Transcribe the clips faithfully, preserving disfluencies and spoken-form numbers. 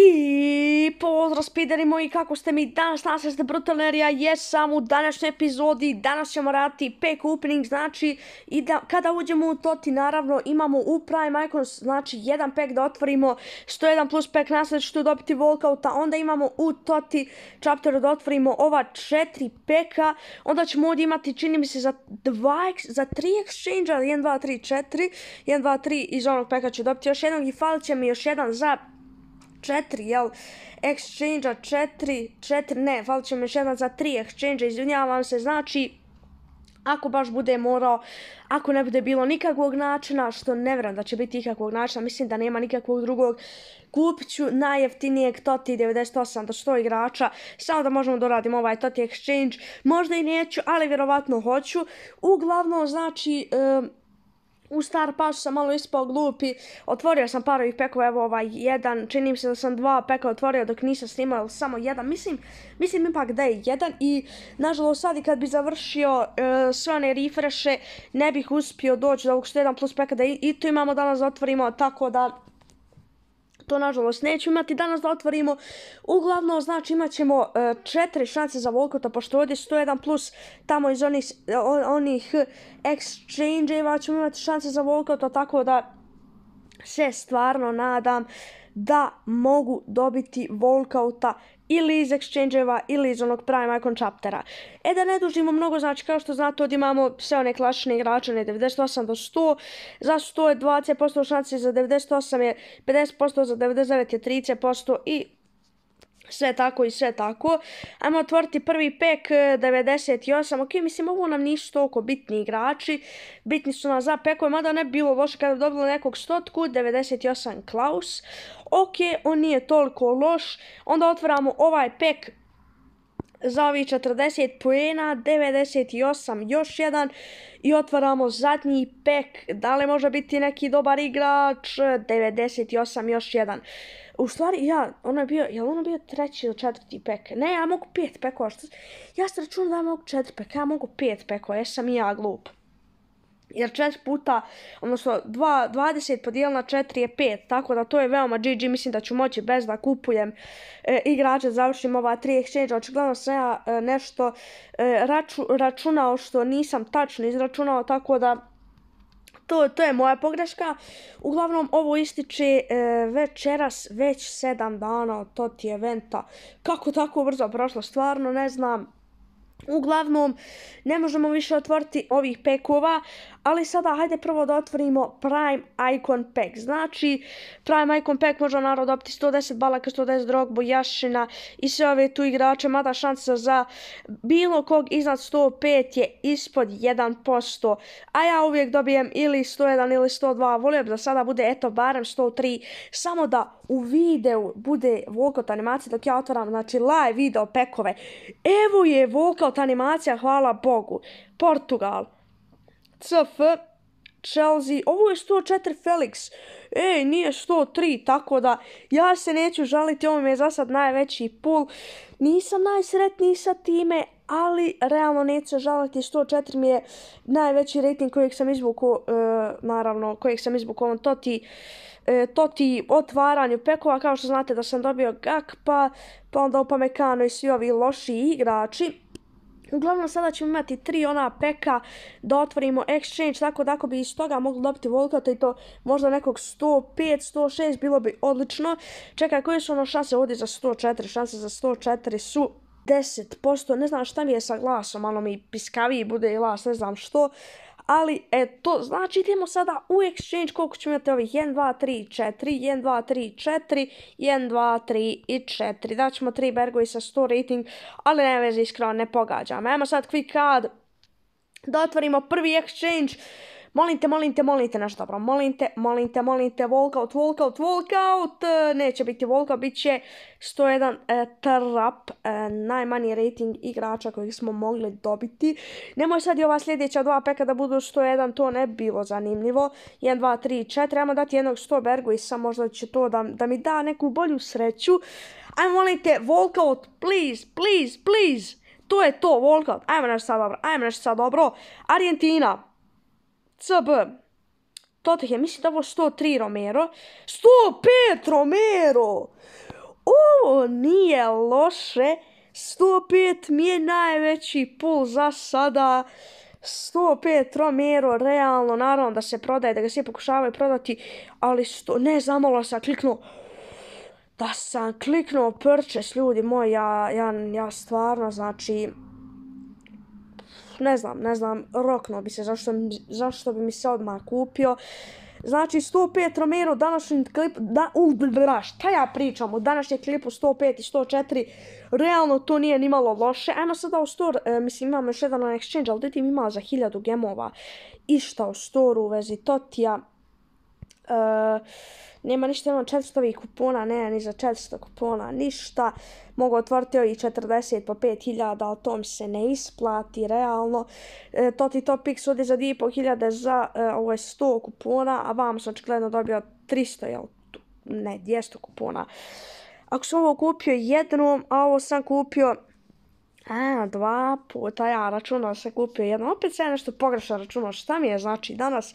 I pozdrav speederi moji, kako ste mi danas? Danas ste Brutalerija, jesam u današnjoj epizodi. Danas ćemo raditi pack opening, znači i da, kada uđemo u Toti, naravno imamo u Prime Icon, znači jedan pack da otvorimo, sto jedan plus pack nasled što dobiti walkouta, onda imamo u Toti chapteru da otvorimo ova četiri peka, onda ćemo ovdje imati, čini mi se, za dva, za tri exchange-a, jedan, dva, tri, četiri, jedan, dva, tri, iz onog peka ću dobiti još jednog i falit će mi još jedan za četiri, jel, exchange-a, četiri, četiri, ne, falit će mi još jedan za tri exchange-a, izvinjavam se, znači, ako baš bude morao, ako ne bude bilo nikakvog načina, što ne vjerujem da će biti nikakvog načina, mislim da nema nikakvog drugog, kupit ću najjeftinijeg Toti devedeset osam do sto igrača, samo da možemo doradimo ovaj Toti exchange, možda i neću, ali vjerovatno hoću, uglavnom, znači, um, u Star Passu sam malo ispao glupi, otvorio sam par ovih pekova, evo ovaj jedan, čini mi se da sam dva peka otvorio dok nisam snimao, samo jedan, mislim, mislim ipak da je jedan i nažalost sad i kad bi završio uh, sve one refreshe, ne bih uspio doći do ovog sto jedan plus peka da i, i to imamo danas da otvorimo, tako da to nažalost neću imati danas da otvorimo. Uglavnom, znači imat ćemo uh, četiri šanse za walkouta, pošto ovdje sto jedan plus tamo iz onih, onih exchange-eva ćemo imati šanse za walkouta, tako da se stvarno nadam da mogu dobiti walkouta ili iz exchange-eva ili iz onog Prime Icon chaptera. E da ne dužimo mnogo, znači kao što znate ovdje imamo sve one klasične igrače, ne devedeset osam do sto, za sto je dvadeset posto šanse, za devedeset osam je pedeset posto, za devedeset devet je trideset posto i sve tako i sve tako. Ajmo otvoriti prvi pek devedeset osam, ok, mislim ovo nam nisu toliko bitni igrači, bitni su nam za pekove, mada ne bi bilo loše kada bi dobili nekog stotku, devedeset osam Klaus, ok, on nije toliko loš, onda otvaramo ovaj pek za ovih četrdeset poena, devedeset osam još jedan i otvaramo zadnji pek, da li može biti neki dobar igrač, devedeset osam još jedan. U stvari, ja, ono je bio, je li ono bio treći ili četvrti pek? Ne, ja mogu pet pekova, što... Ja sam računao da ja mogu četiri peka, ja mogu pet pekova, jesam i ja glup. Jer četiri puta, odnosno dvadeset podijel na četiri je pet, tako da to je veoma G G, mislim da ću moći bez da kupujem e, igrače, završim ova tri exchange, očigledno sam ja e, nešto e, raču, računao što nisam tačno izračunao, tako da To, to je moja pogreška. Uglavnom, ovo ističe e, večeras već sedam dana od Toti eventa. Kako tako brzo prošlo, stvarno ne znam. Uglavnom, ne možemo više otvoriti ovih pekova, ali sada hajde prvo da otvorimo Prime Icon pack. Znači, Prime Icon pack može naravno dobiti sto deset balaka, sto deset Drogbu, Jašina i sve ove tu igrače, mada šansa za bilo kog iznad sto pet je ispod jedan posto, a ja uvijek dobijem ili sto jedan ili sto dva, volio bi da sada bude eto barem sto tri, samo da u videu bude walkout animacija dok ja otvaram, znači live video pekove. Evo je walkout animacija, hvala Bogu. Portugal, C F, Chelsea, ovo je sto četiri Felix, ej, nije sto tri, tako da ja se neću žaliti, ovo mi je za sad najveći pull. Nisam najsretniji sa time, ali realno neću se žaliti, sto četiri mi je najveći rating kojeg sam izvukao, uh, naravno, kojeg sam izvukao ovom Toti, uh, Toti otvaranju pekova, kao što znate da sam dobio Gakpa, pa onda Upamecano i svi ovi loši igrači. Uglavnom, sada ćemo imati tri ona peka da otvorimo exchange, tako da ako bi iz toga mogli dobiti walkouta i to možda nekog sto pet, sto šest, bilo bi odlično. Čekaj, koje su ono šanse ovdje za sto četiri? Šanse za sto četiri su deset posto, ne znam šta mi je sa glasom, malo mi piskaviji bude i glas, ne znam što. Ali, eto, znači idemo sada u exchange, koliko ćemo imati ovih jedan, dva, tri, četiri, jedan, dva, tri, četiri, jedan, dva, tri i četiri. Daćemo tri bergovi sa sto rating, ali ne veze, iskreno ne pogađam. Ajmo sad quick card da otvorimo prvi exchange. Molim te, molim te, molim te nešto dobro, molim te, molim te, molim te, walkout, walkout, walkout, neće biti walkout, bit će sto jedan e, trap, e, najmanji rating igrača kojeg smo mogli dobiti. Nemoj sad i ova sljedeća dva peka da budu sto jedan, to ne bi bilo zanimljivo. jedan, dva, tri, četiri, ajmo dati jednog sto berguisa, možda će to da, da mi da neku bolju sreću. Ajmo, molim te, walkout, please, please, please, to je to, walkout, ajmo nešto sad dobro, ajmo nešto sad dobro, Argentina. C B, Tottenham, mislim da ovo sto tri Romero, sto pet Romero, To nije loše. sto pet mi je najveći pull za sada. sto pet Romero, realno, naravno da se prodaje, da ga svi pokušavaju prodati, ali sto, ne, zamalo sam kliknuo, da sam kliknuo purchase, ljudi moji, ja, ja, ja stvarno, znači, ne znam, ne znam, rokno bi se, zašto, zašto bi mi se odmah kupio. Znači, sto pet Romero, današnji klip, da, uh, bla, šta ja pričam, u današnjem klipu sto pet i sto četiri, realno to nije ni malo loše. Ajmo sada u store, e, mislim imamo još jedan on exchange, ali tim ima za hiljadu gemova išta u store u vezi Totija. E, nema ništa, imam četiristo kupona, ne, ni za četiristo kupona, ništa. Mogu otvoriti ovih četrdeset po pet hiljada, ali to mi se ne isplati, realno. E, Toti Top X ode za dvije i pol hiljade za e, ovo je sto kupona, a vam sam očigledno dobio tristo, jel, ne, dvjesto kupona. Ako sam ovo kupio jednom, a ovo sam kupio a, dva puta, ja računao sam kupio jednom, opet sam nešto pogrešno računao, šta mi je znači danas,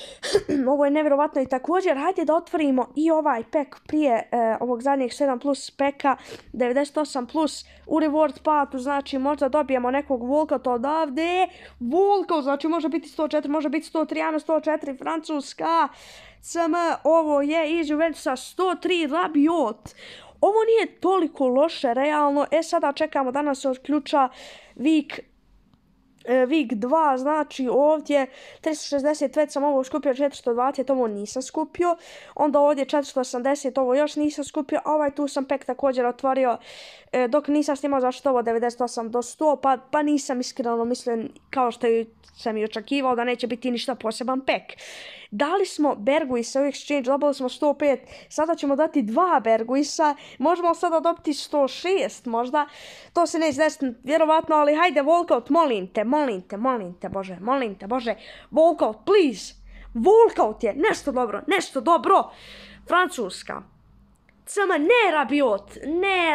ovo je nevjerovatno. I također, hajde da otvorimo i ovaj pack prije e, ovog zadnjeg sedam plus packa, devedeset osam plus u reward patu, znači možda dobijemo nekog Walcott odavde, Walcott, znači može biti sto četiri, može biti sto tri, ajmo sto četiri, Francuska, C M, ovo je iz Juventusa, sto tri Rabiot. Ovo nije toliko loše, realno. E, sada čekamo da nas se otključa week, e, week dva, znači ovdje tristo šezdeset, već sam ovo skupio, četiristo dvadeset, ovo nisam skupio. Onda ovdje četiristo osamdeset, ovo još nisam skupio. Ovaj tu sam pack također otvorio, e, dok nisam snimao zašto ovo devedeset osam do sto, pa, pa nisam iskreno mislim, kao što sam i očekivao, da neće biti ništa poseban pack. Dali smo Bergwisa u exchange, dobili smo sto pet, sada ćemo dati dva Bergwisa, možemo sada dobiti sto šest možda, to se ne izdesiti vjerovatno, ali hajde Walcott, molim te, molim te, molim te, bože, molim te, bože, Walcott, please, Walcott je nešto dobro, nešto dobro, Francuska, C M, ne Rabiot, ne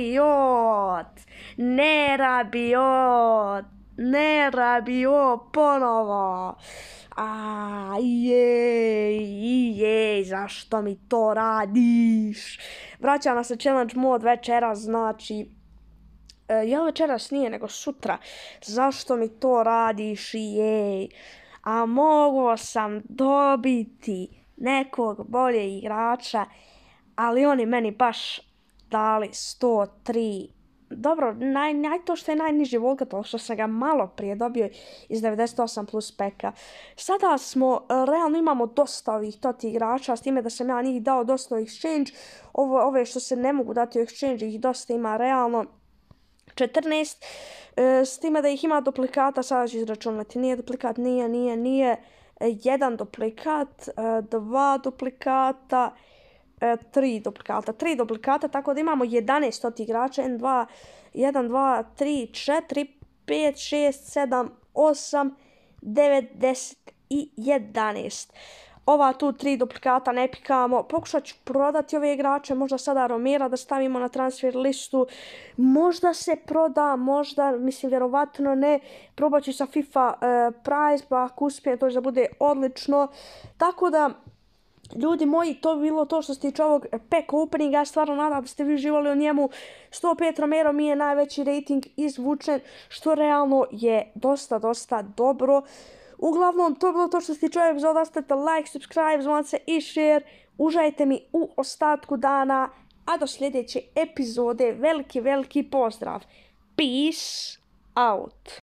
Rabiot, ne Rabiot, ne Rabiot, ponovo. A, jej, jej, zašto mi to radiš? Vraća nas se challenge mod večeras, znači, e, jel večeras nije, nego sutra. Zašto mi to radiš, jej? A mogo sam dobiti nekog bolje igrača, ali oni meni baš dali sto tri. Dobro, naj, naj to što je najniži Walcott, što sam ga malo prije dobio iz devedeset osam plus packa. Sada smo, realno imamo dosta ovih toti igrača, s time da sam ja njih dao dosta u exchange. Ovo, ove što se ne mogu dati u exchange, ih dosta ima realno četrnaest. E, s time da ih ima duplikata, sada ću izračunati, nije duplikat, nije, nije, nije. E, jedan duplikat, e, dva duplikata, E, tri duplikata, tri duplikata, tako da imamo jedanaest od igrača, jedan, dva, tri, četiri, pet, šest, sedam, osam, devet, deset i jedanaest. Ova tu tri duplikata ne pikamo, pokušat ću prodati ove igrače, možda sada Romera da stavimo na transfer listu, možda se proda, možda, mislim, vjerovatno ne, probat ću sa FIFA e, prize, pa ako uspijem to da bude odlično, tako da, ljudi moji, to bi bilo to što se tiče ovog pack openinga, ja stvarno nadam da ste vi uživali u njemu. sto pet Romero mi je najveći rating izvučen, što realno je dosta, dosta dobro. Uglavnom, to je bilo to što se tiče ovog epizoda, ostavite like, subscribe, zvonce i share. Užajte mi u ostatku dana, a do sljedeće epizode veliki, veliki pozdrav. Peace out.